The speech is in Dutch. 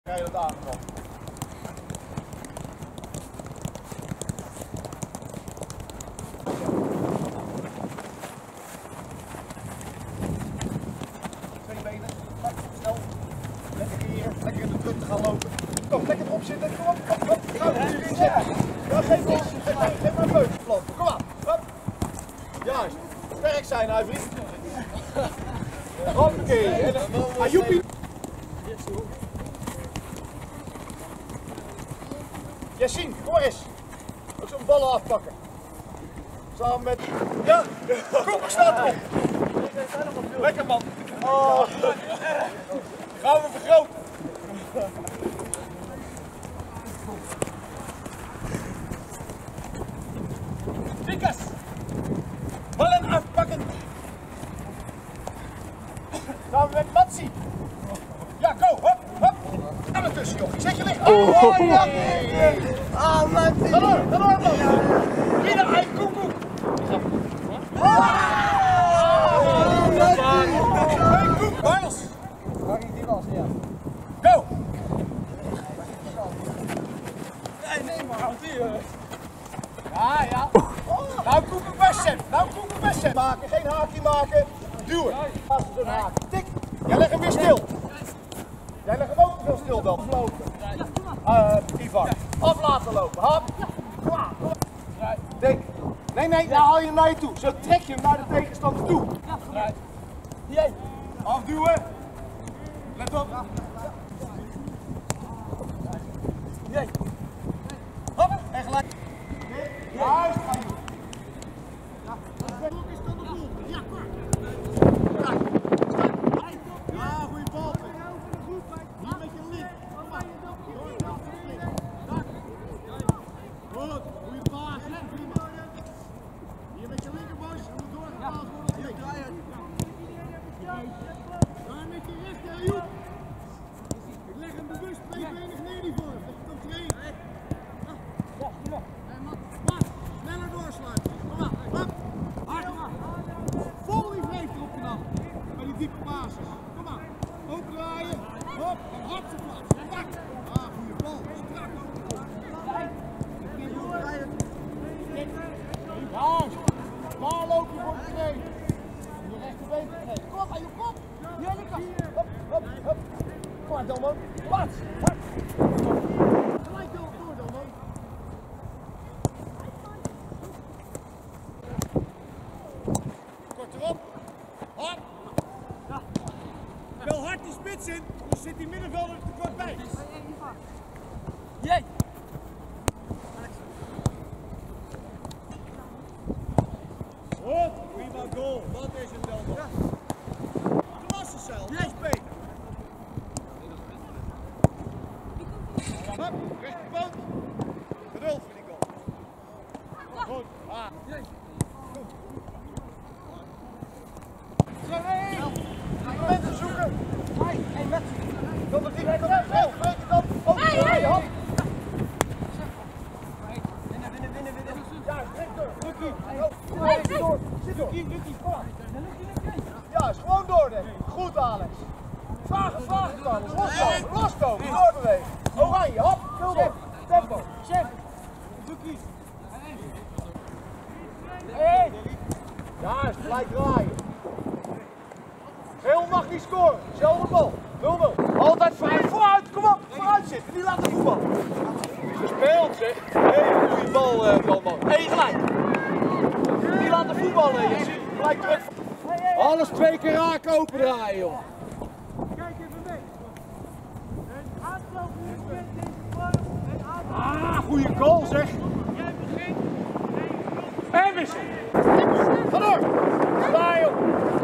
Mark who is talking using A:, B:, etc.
A: Ga je dat aanval? Twee benen, snel. Lekker creëren, lekker in de druk te gaan lopen. Kom, lekker erop zitten. Kom op, kom op. Ga erin zetten. Ja, geef ons. Geef maar een beuk. Kom aan. Hop. Juist. Sterk zijn, Huivrie. Hoppakee. Ajoepie. Yassine, kom maar eens. Ook zo'n ballen afpakken. Samen met... Ja, Koek staat erop. Lekker man. Oh. Gaan we vergroten. Vikas. Ballen afpakken. Gaan we met Matsi. Ja, go. Hop, hop. En ertussen, joh. Zet je licht. Oh, ja. Ah, Matsi. Ga door, man. Hier, hij koekoek. Miles!
B: Die was, ja.
A: Go!
B: Nee, maar houdt die.
A: Ja. Nou koeken best, chef. Maken, geen haakje maken. Duwen. Als zo'n haak. Tik. Jij legt hem weer stil. Jij legt hem ook veel stil dan. Aflopen. Ivan. Af laten lopen. Hop. Kom aan. Denk. Nee, dan haal je hem naar je toe. Zo trek je hem naar de tegenstander toe. Jij. Afduwen. Let op. Jij. Hop. En gelijk. Juist. Ja, goeie bal. Niet met je link. Goed, goeie paas. Hier met je linkerbos. Doorgepaald worden. Daar met je rechter, Joep. Ik leg hem bewust tweebenig neer die voor. Dat je kan trainen. Maat, sneller doorsluiten. Kom maar, hop. Hard. Vol die vreef erop knap. Bij die diepe basis. Kom maar. Open draaien. Hop. En hard zo plaats. Pak. Ah, goede bal. Strak ook. Ja, maar loop je voor de knie. Je rechterbeen vergeet. Kom aan je kop. Hier linker. Hop. Kom maar, Delman. Plaats. Hard. Gelijk door, Delman. Kort erop. Hard. Ja. Wel hard die spits in, dus zit die middenvelder er te kort bij. Jij. Goed, prima goal. Dat is het wel. Ja. Klassenceil, dat is beter. Hop, rechterpoot. Geduld voor die goal. Goed. Ah. Goed. Zo, hey. Momenten zoeken. Hey, met. Kom er direct op. Snel, breek het op. Hey, hop. Winnen. Ja, rechter. Lucky. Door. Zit door. Lucky, kom maar. Juist, gewoon doordenken. Goed, Alex. Vragen, loskomen, doorbewegen. Oranje, hop, vul door. Tempo. Chef. Lucky. Hey. Juist, blijf draaien. Geel mag niet scoren. Zelfde bal. 0-0. Altijd vooruit. Kom op. Vooruit zitten. Die laten voetballen. Gespeeld zeg. Hele goede bal, Kalman. Eén gelijk. Die laten voetballen. Je ziet gelijk druk. Alles 2 keer raken, open draaien, joh.
B: Kijk even mee.
A: Ah, goede goal zeg.
B: Jij begint.
A: En wissel. Ga door. Ga joh.